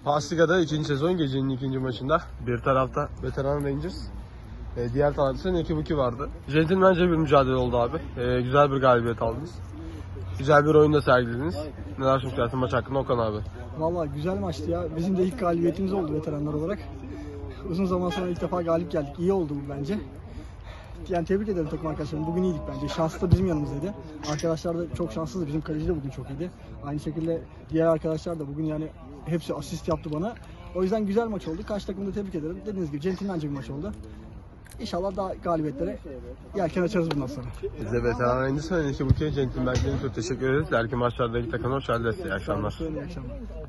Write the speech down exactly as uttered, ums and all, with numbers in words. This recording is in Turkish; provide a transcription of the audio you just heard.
Pasliga'da ikinci sezon gecenin ikinci maçında bir tarafta Veteran Rangers, e, diğer tarafta Nekibuki vardı. Centilmence bir mücadele oldu abi. E, güzel bir galibiyet aldınız. Güzel bir oyun da sergilediniz. Neler düşünüyorsun maç hakkında Okan abi? Vallahi güzel maçtı ya. Bizim de ilk galibiyetimiz oldu veteranlar olarak. Uzun zaman sonra ilk defa galip geldik. İyi oldu bu bence. Yani tebrik ederim takım arkadaşlarım. Bugün iyiydik bence. Şanslı da bizim yanımızdaydı. Arkadaşlar da çok şanssızdı. Bizim kaleci de bugün çok iyiydi. Aynı şekilde diğer arkadaşlar da bugün yani hepsi asist yaptı bana. O yüzden güzel maç oldu. Karşı takımı da tebrik ederim. Dediğiniz gibi centilmence bir maç oldu. İnşallah daha galibiyetlere yelken açarız bundan sonra. Biz de Veteran Rangers ve Nekibuki'ye centilmence'ye çok teşekkür ederiz. Erken maçlarda iki takım hoş geldiniz. İyi akşamlar. İyi akşamlar.